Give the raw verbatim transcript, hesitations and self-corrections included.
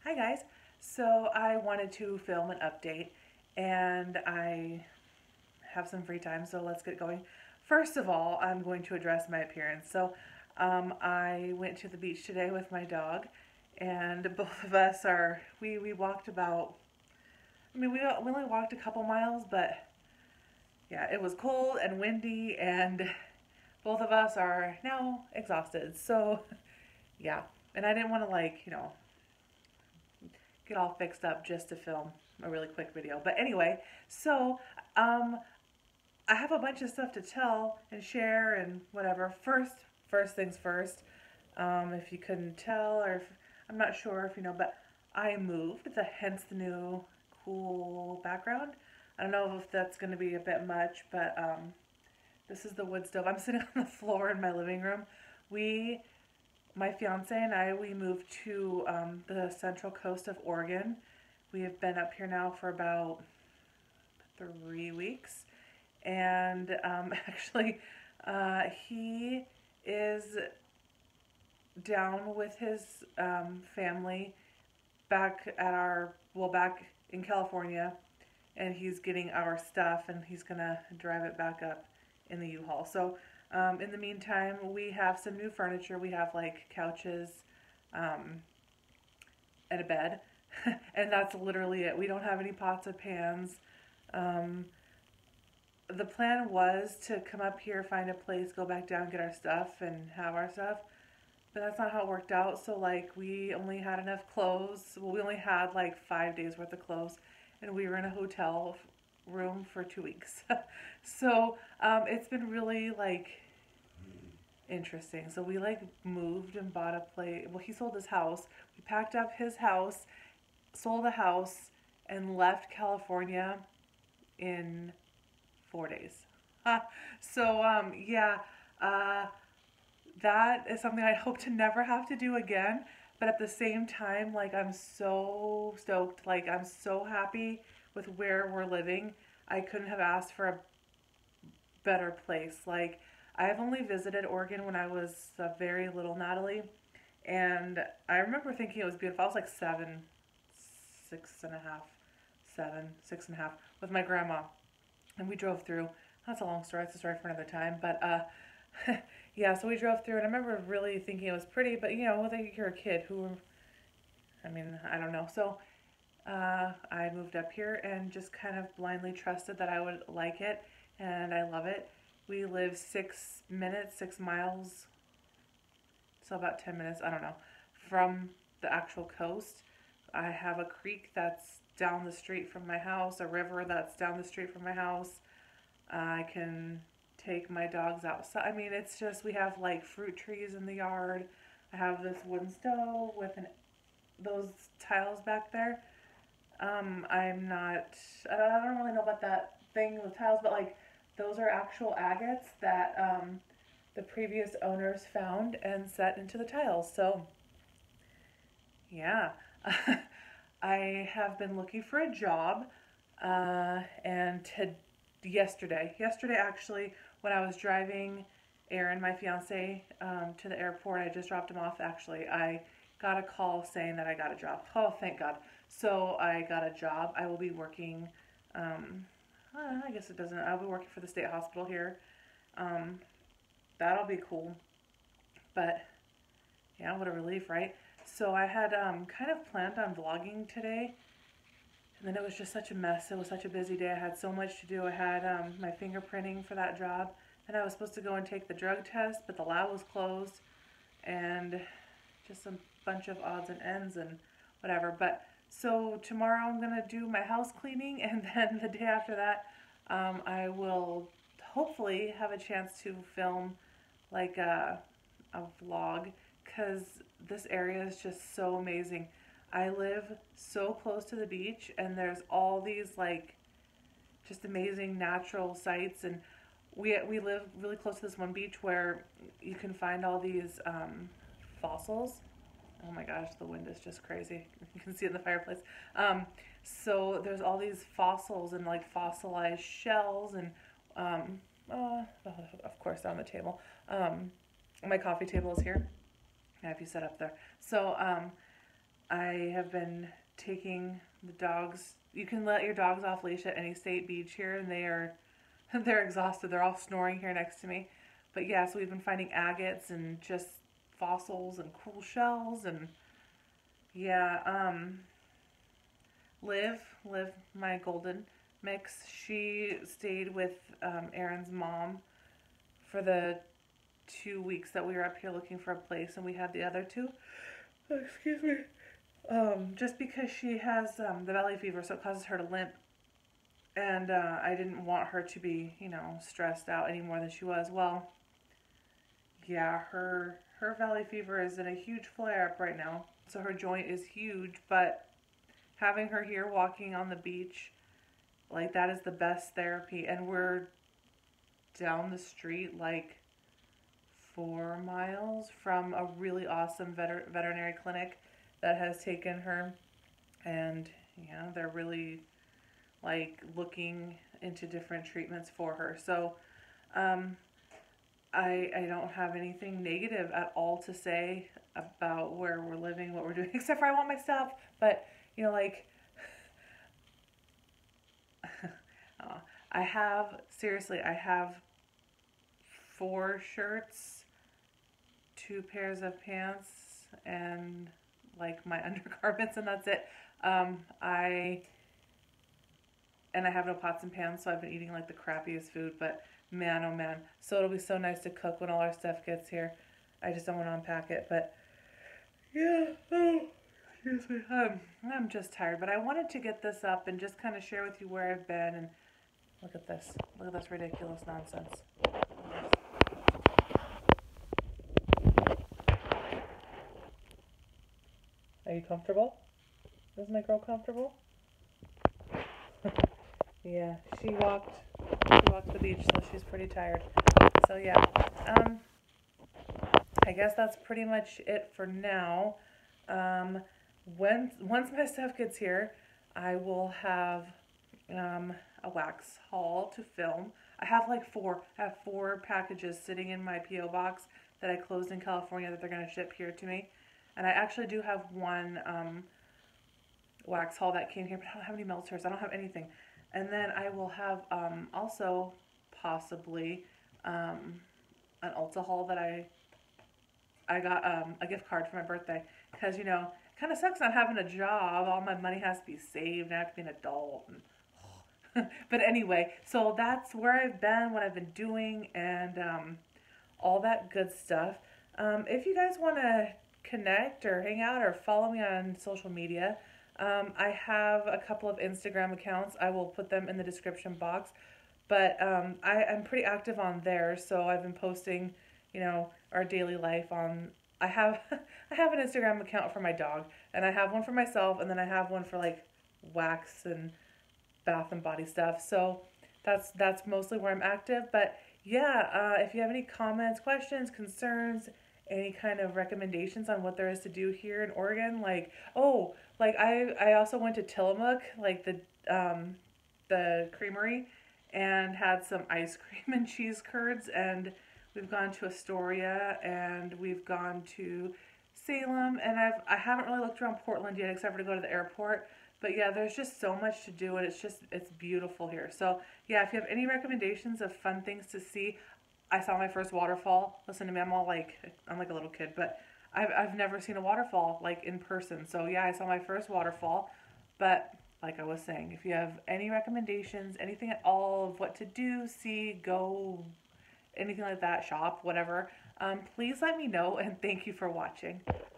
Hi guys. So I wanted to film an update and I have some free time, so let's get going. First of all, I'm going to address my appearance. So um, I went to the beach today with my dog and both of us are, we, we walked about, I mean, we, we only walked a couple miles, but yeah, it was cold and windy and both of us are now exhausted. So yeah, and I didn't want to like, you know, get all fixed up just to film a really quick video. But anyway, so um, I have a bunch of stuff to tell and share and whatever. First, first things first. Um, if you couldn't tell, or if, I'm not sure if you know, but I moved. The hence the new cool background. I don't know if that's going to be a bit much, but um, this is the wood stove. I'm sitting on the floor in my living room. We My fiance and I, we moved to um, the central coast of Oregon. We have been up here now for about three weeks. And um, actually, uh, he is down with his um, family back at our, well, back in California. And he's getting our stuff and he's going to drive it back up in the U-Haul. So um, in the meantime, we have some new furniture. We have like couches um, and a bed. And that's literally it. We don't have any pots or pans. Um, the plan was to come up here, find a place, go back down, get our stuff, and have our stuff. But that's not how it worked out. So like we only had enough clothes. Well, we only had like five days worth of clothes. And we were in a hotel room for two weeks. So um, it's been really like interesting. So we like moved and bought a place. Well, he sold his house. We packed up his house, sold the house, and left California in four days. So um, yeah, uh, that is something I hope to never have to do again. But at the same time, like I'm so stoked. Like I'm so happy with where we're living. I couldn't have asked for a better place. Like I've only visited Oregon when I was a very little Natalie, and I remember thinking it was beautiful. I was like seven, six and a half, seven, six and a half with my grandma, and we drove through. That's a long story. It's a story for another time. But uh, yeah, so we drove through, and I remember really thinking it was pretty. But you know, like you're a kid who, I mean, I don't know. So uh, I moved up here and just kind of blindly trusted that I would like it, and I love it. We live six minutes, six miles, so about ten minutes, I don't know, from the actual coast. I have a creek that's down the street from my house, a river that's down the street from my house. I can take my dogs outside. I mean, it's just, we have like fruit trees in the yard. I have this wooden stove with an, those tiles back there. Um, I'm not, I don't, I don't really know about that thing with tiles, but like those are actual agates that um, the previous owners found and set into the tiles. So yeah, I have been looking for a job uh, and to yesterday, yesterday actually, when I was driving Aaron, my fiance, um, to the airport, I just dropped him off actually, I got a call saying that I got a job. Oh, thank God. So I got a job. I will be working, um, uh, I guess it doesn't, I'll be working for the state hospital here. Um, that'll be cool. But yeah, what a relief, right? So I had um, kind of planned on vlogging today, and then it was just such a mess. It was such a busy day. I had so much to do. I had um, my fingerprinting for that job, and I was supposed to go and take the drug test, but the lab was closed, and just a bunch of odds and ends and whatever. But so tomorrow I'm gonna do my house cleaning, and then the day after that, um, I will hopefully have a chance to film like a, a vlog, because this area is just so amazing. I live so close to the beach, and there's all these like just amazing natural sights, and we we live really close to this one beach where you can find all these um, fossils. Oh my gosh, the wind is just crazy. You can see it in the fireplace. Um, so there's all these fossils and like fossilized shells and um, uh, of course on the table. Um, my coffee table is here. I have you set up there. So um, I have been taking the dogs. You can let your dogs off leash at any state beach here, and they are they're exhausted. They're all snoring here next to me. But yeah, so we've been finding agates and just fossils and cool shells, and yeah, um, Liv, Liv, my golden mix, she stayed with um, Aaron's mom for the two weeks that we were up here looking for a place, and we had the other two. Oh, excuse me. Um, just because she has um, the valley fever, so it causes her to limp, and uh, I didn't want her to be, you know, stressed out any more than she was. Well, yeah, her her valley fever is in a huge flare up right now, so her joint is huge. But having her here walking on the beach, like, that is the best therapy. And we're down the street like four miles from a really awesome veter- veterinary clinic that has taken her, and yeah, they're really like looking into different treatments for her. So um, I I don't have anything negative at all to say about where we're living, what we're doing, except for I want my stuff. But you know, like, uh, I have, seriously, I have four shirts, two pairs of pants, and like my undergarments, and that's it. Um, I and I have no pots and pans, so I've been eating like the crappiest food. But man, oh man, so it'll be so nice to cook when all our stuff gets here. I just don't want to unpack it, but yeah. Oh, excuse me. Um, I'm just tired, but I wanted to get this up and just kind of share with you where I've been. And look at this. Look at this ridiculous nonsense. Are you comfortable? Is my girl comfortable? Yeah, she walked. She walked the beach, so she's pretty tired. So yeah, um, I guess that's pretty much it for now. Um, when once my stuff gets here, I will have um, a wax haul to film. I have like four. I have four packages sitting in my P O box that I closed in California that they're gonna ship here to me, and I actually do have one um, wax haul that came here, but I don't have any melters. I don't have anything. And then I will have um, also possibly um, an Ulta haul that I I got um, a gift card for my birthday, because you know it kind of sucks not having a job. All my money has to be saved. I have to be an adult. And, but anyway, so that's where I've been, what I've been doing, and um, all that good stuff. Um, if you guys want to connect or hang out or follow me on social media, Um, I have a couple of Instagram accounts. I will put them in the description box. But um, I, I'm pretty active on there, so I've been posting, you know, our daily life on. I have I have an Instagram account for my dog, and I have one for myself, and then I have one for like wax and bath and body stuff. So that's that's mostly where I'm active. But yeah, uh, if you have any comments, questions, concerns, any kind of recommendations on what there is to do here in Oregon, like, oh, like I I also went to Tillamook, like the um the creamery, and had some ice cream and cheese curds, and we've gone to Astoria, and we've gone to Salem, and I've I haven't really looked around Portland yet except for to go to the airport. But yeah, there's just so much to do, and it's just it's beautiful here. So yeah, if you have any recommendations of fun things to see, I saw my first waterfall. Listen to me, I'm all like I'm like a little kid, but I've I've never seen a waterfall like in person. So yeah, I saw my first waterfall. But like I was saying, if you have any recommendations, anything at all of what to do, see, go, anything like that, shop, whatever, um, please let me know, and thank you for watching.